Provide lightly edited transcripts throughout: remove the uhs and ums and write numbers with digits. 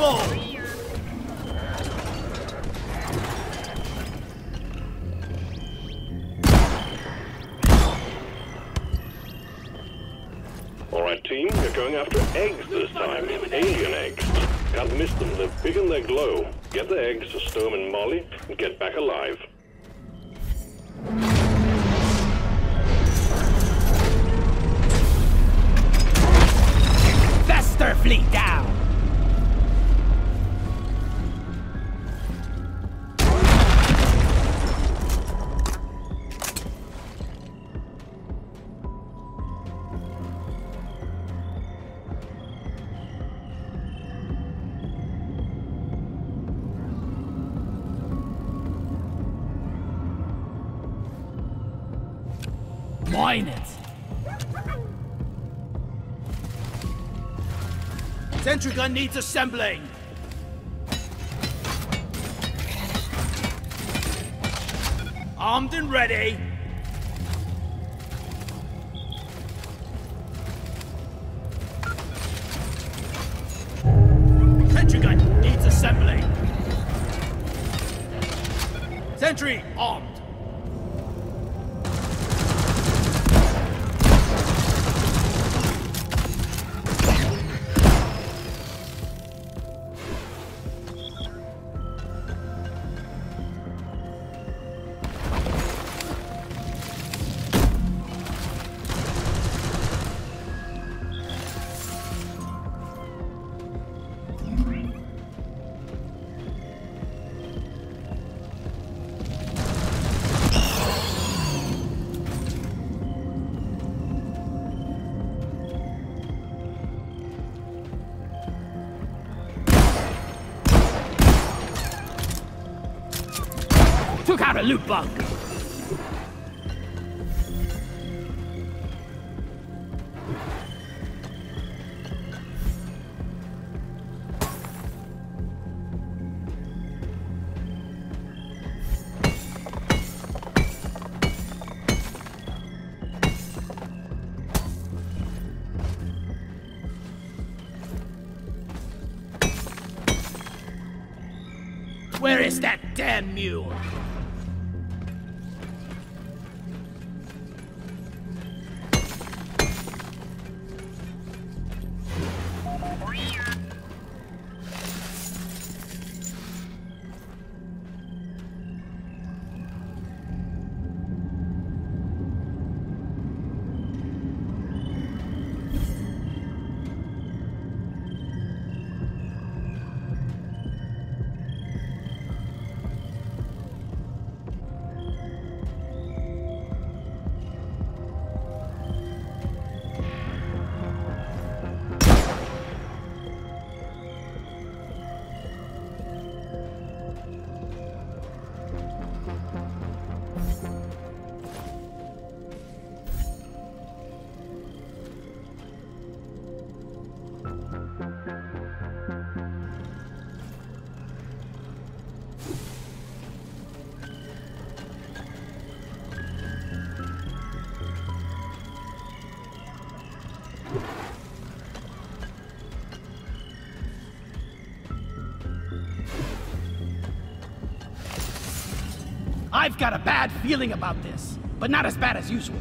all! Alright team, you're going after eggs this time. Alien eggs. Can't miss them, they're big and they glow. Get the eggs to Sturm and Molly and get back alive. Vester fleet down! Mine it! Sentry gun needs assembling! Armed and ready! Sentry gun needs assembling! Sentry armed! Took out a loot bug! Where is that damn mule? I've got a bad feeling about this, but not as bad as usual.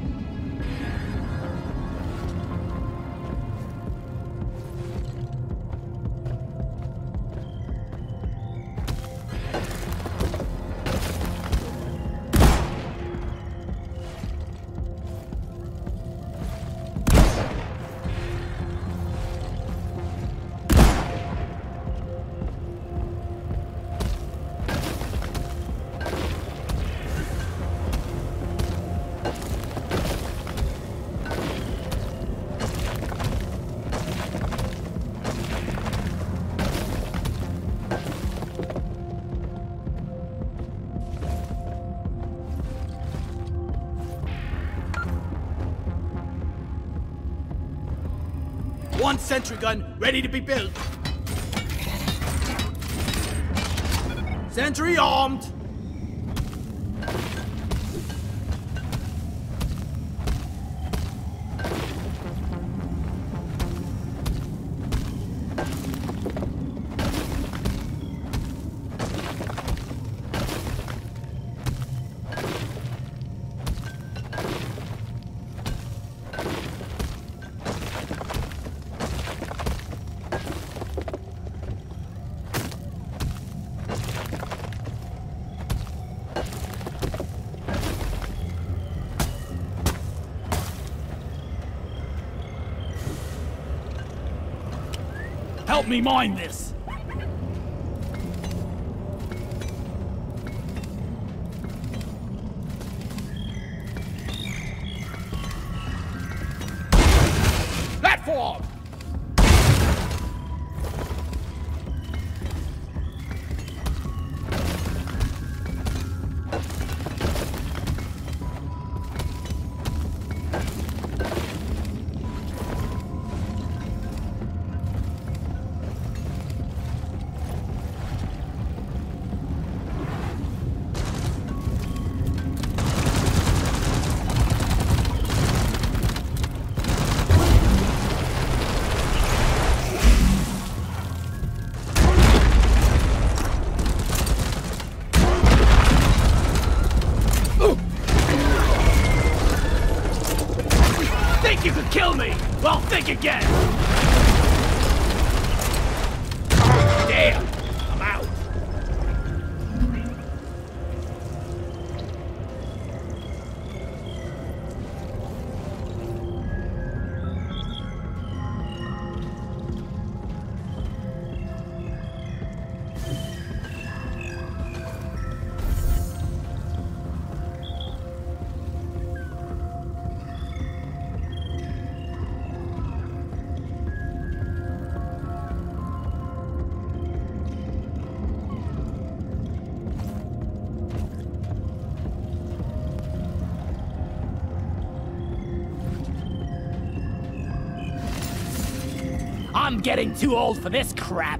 One sentry gun ready to be built. Sentry armed. help me mine this. Platform! You could kill me! Well, think again! Damn! I'm out! I'm getting too old for this crap!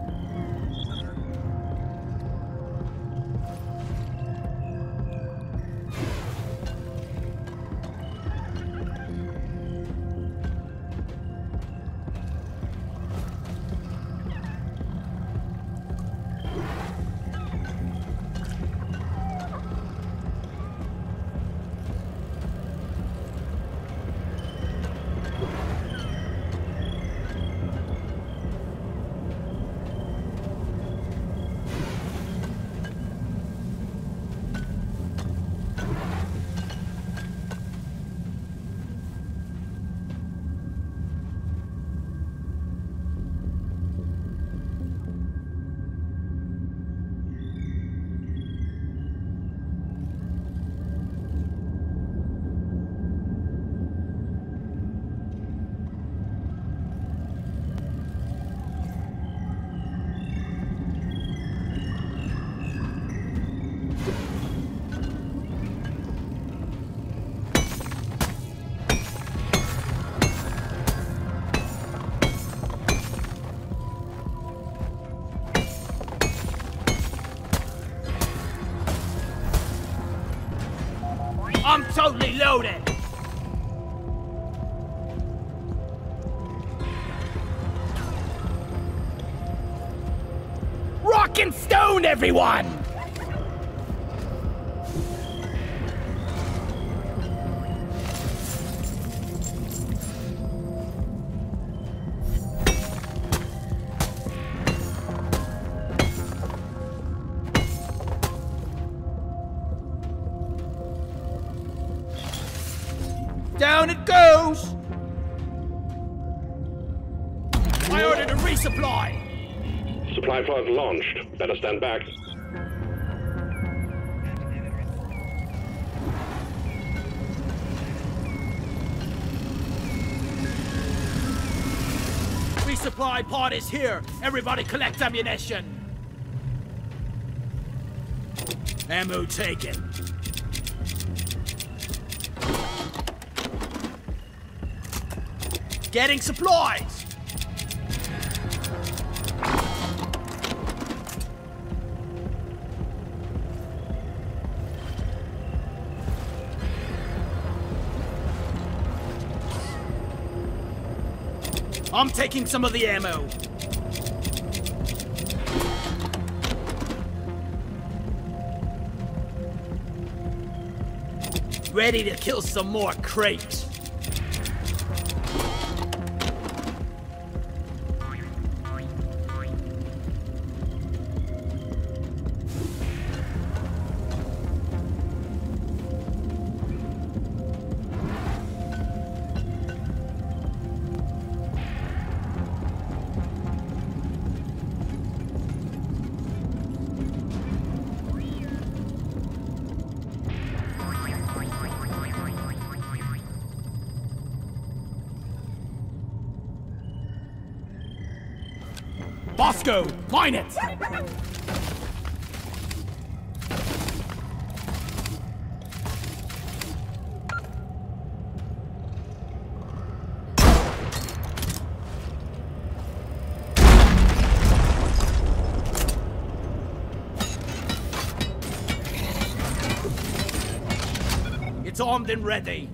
I'm totally loaded! Rock and stone, everyone! Down it goes! I ordered a resupply! Supply pod launched. Better stand back. Resupply pod is here! Everybody collect ammunition! Ammo taken. Getting supplies! I'm taking some of the ammo. Ready to kill some more crates. Moscow! Mine it! It's armed and ready.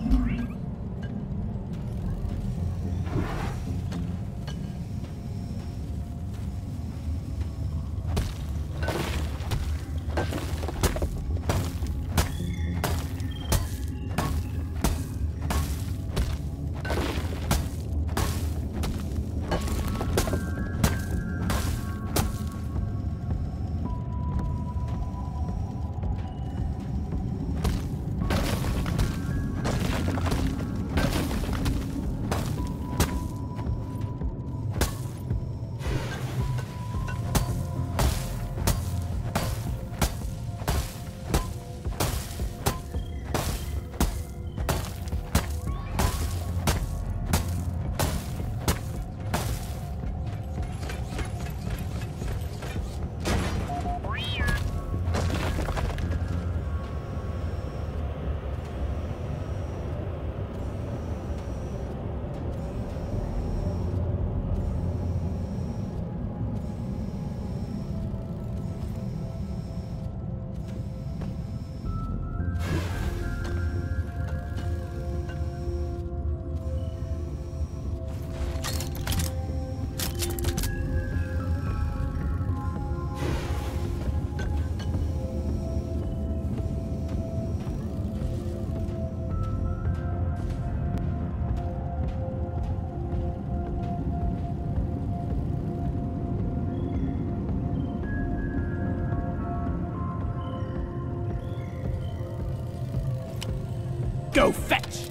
Go fetch!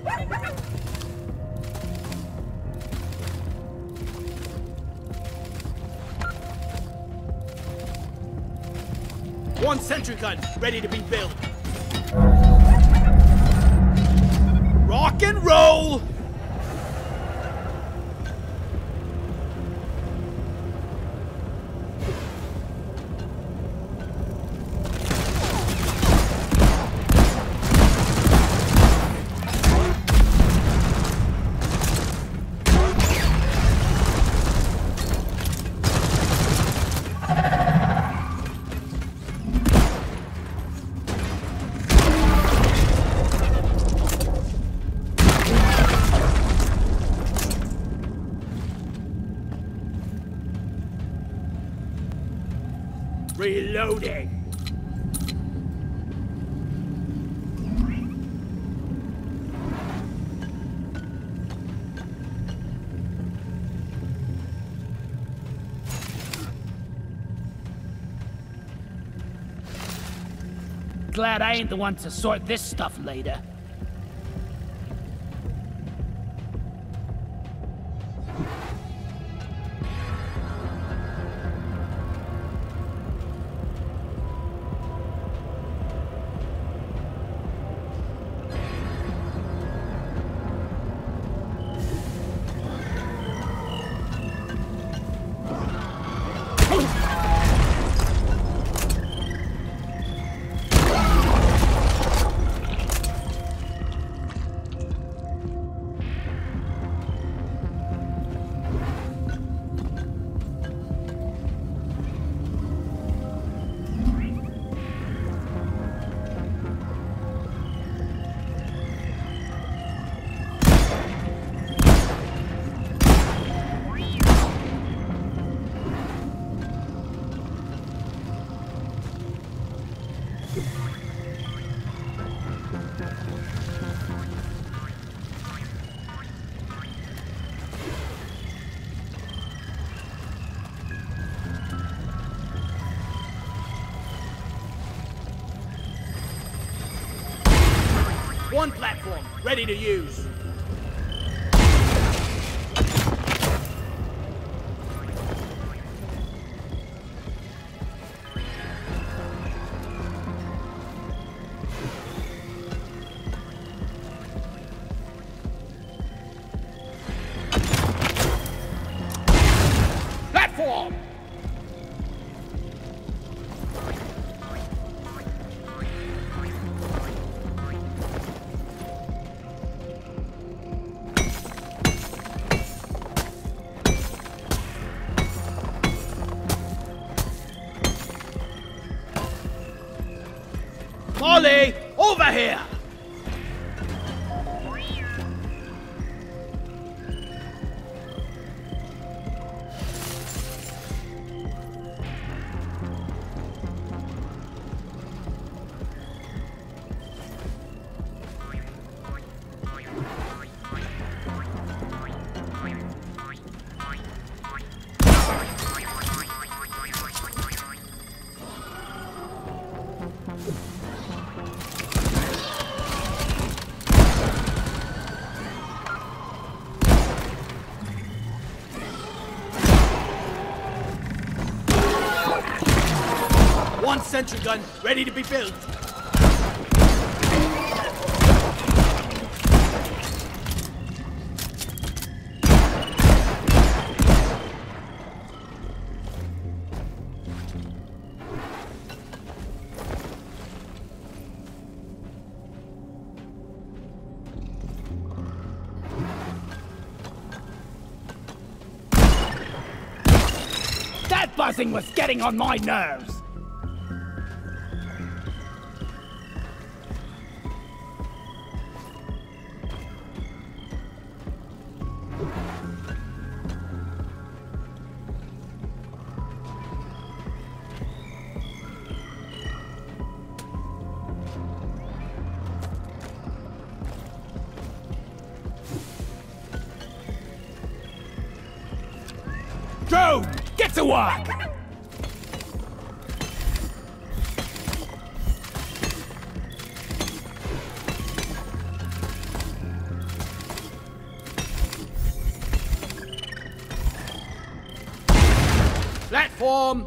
One sentry gun, ready to be built. Rock and roll! Reloading! Glad I ain't the one to sort this stuff later. One platform, ready to use. Platform! Molly, over here! One sentry gun, ready to be built. That buzzing was getting on my nerves. Drone, get to work! Platform!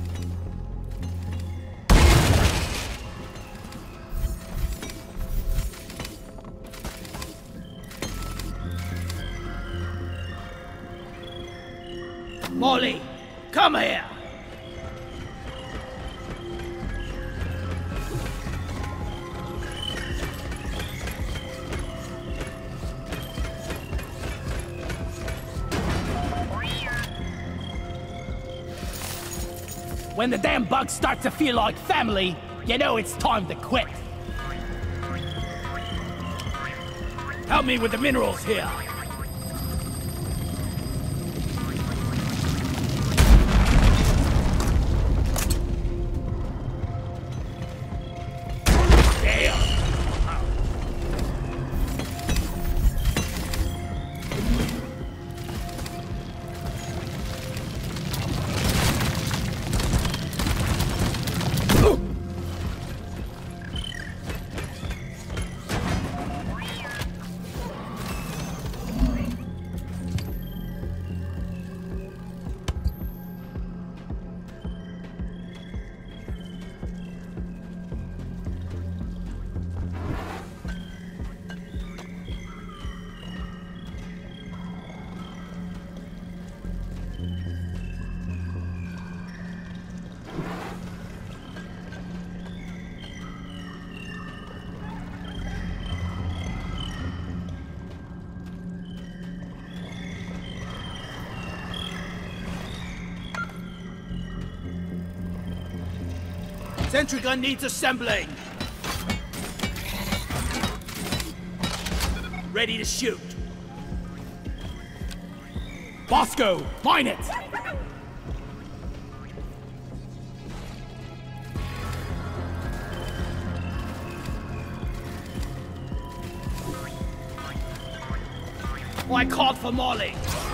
Molly, come here! When the damn bugs start to feel like family, you know it's time to quit. Help me with the minerals here. Sentry gun needs assembling. Ready to shoot. Bosco, mine it! Oh, I called for Molly.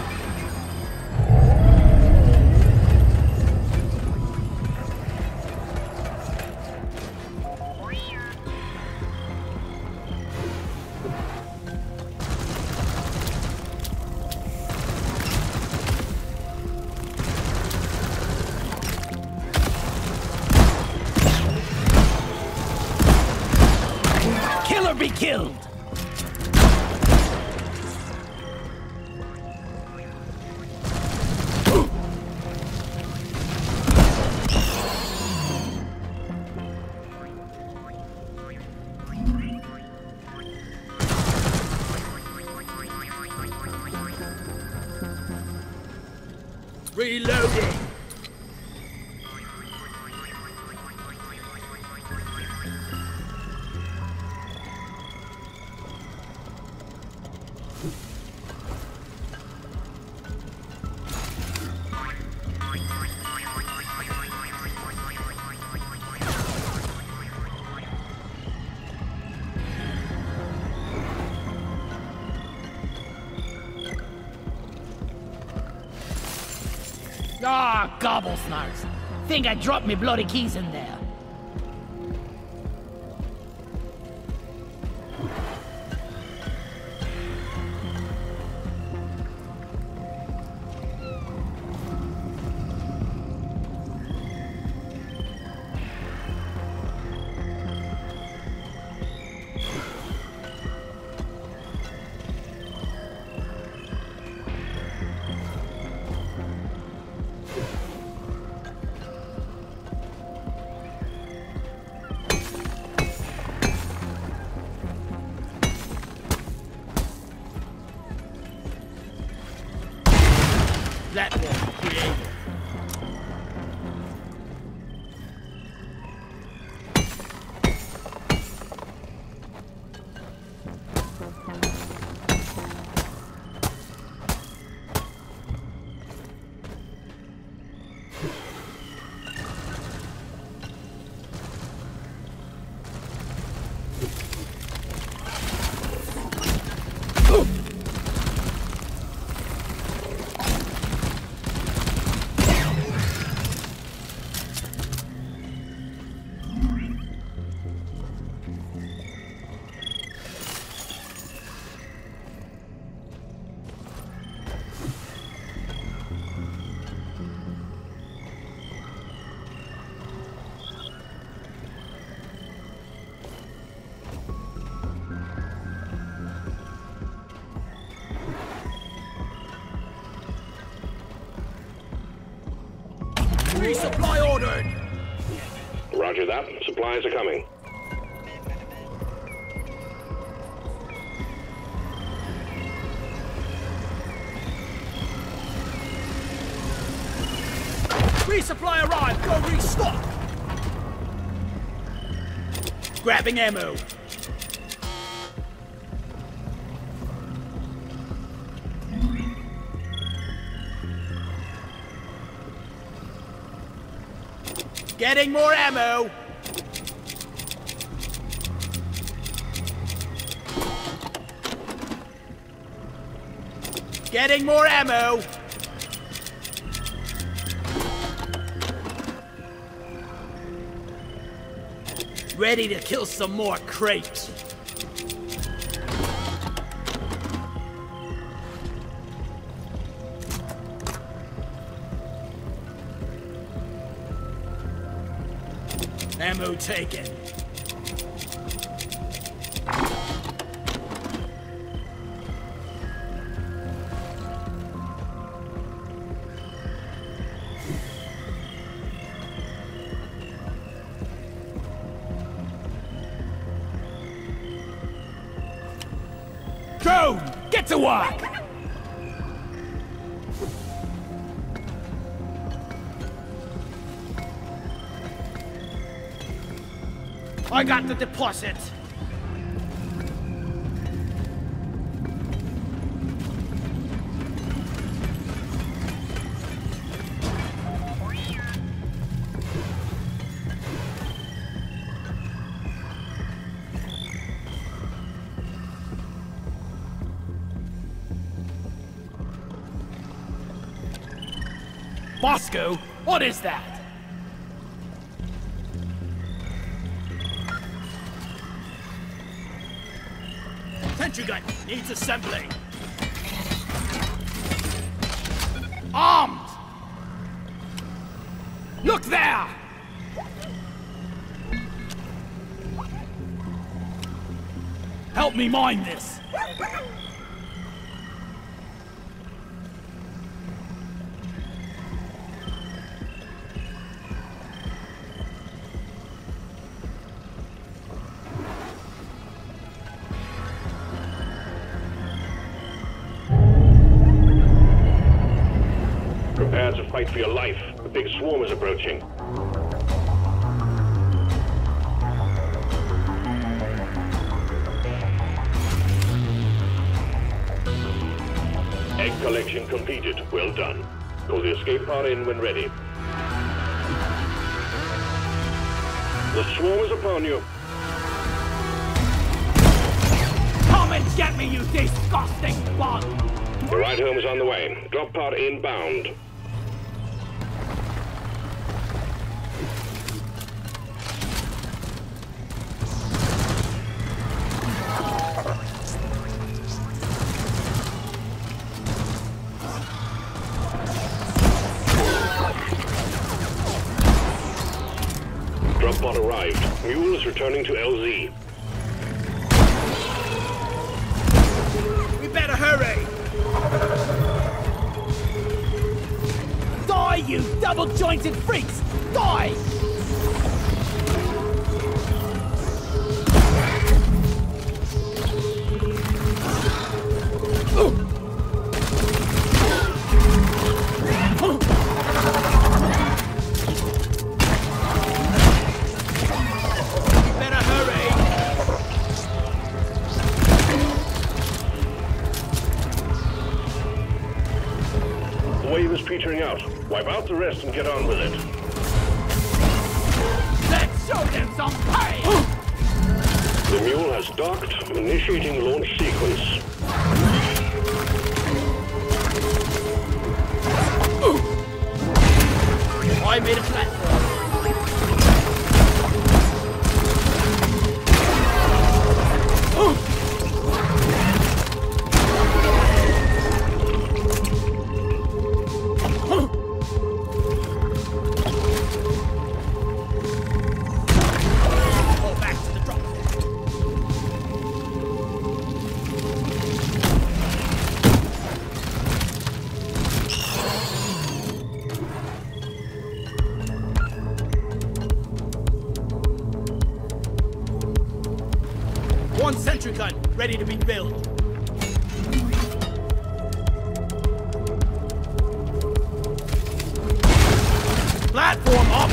Killer be killed! Reloading. Ah, gobblesnarks. Think I dropped me bloody keys in there. That one, creative. Resupply ordered! Roger that. Supplies are coming. Resupply arrived! Go restock! Grabbing ammo. Getting more ammo! Getting more ammo! Ready to kill some more crepes. Ammo taken. Drone, get to work! I got the deposit. Bosco, what is that? Sentry gun needs assembling. Armed! Look there! Help me mine this. Prepare to fight for your life. The big swarm is approaching. Egg collection completed. Well done. Call the escape pod in when ready. The swarm is upon you. Come and get me, you disgusting bug! The ride home is on the way. Drop pod inbound. is returning to LZ. We better hurry! Die, you double-jointed freaks! Die! Better hurry! The wave is petering out. Wipe out the rest and get on with it. Let's show them some pain! The mule has docked, initiating launch sequence. I made a platform. Fall back to the drop. One sentry gun, ready to be built. Platform up!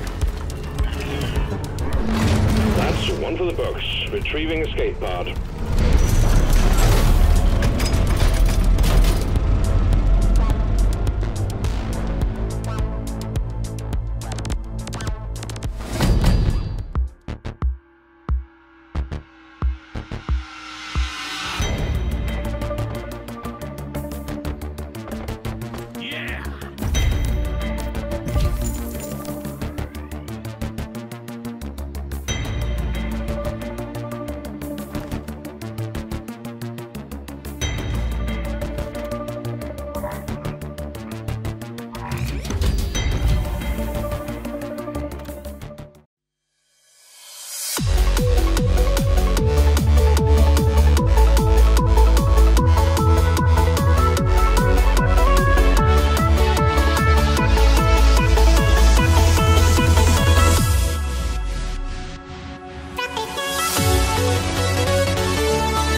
That's one for the books. Retrieving escape pod.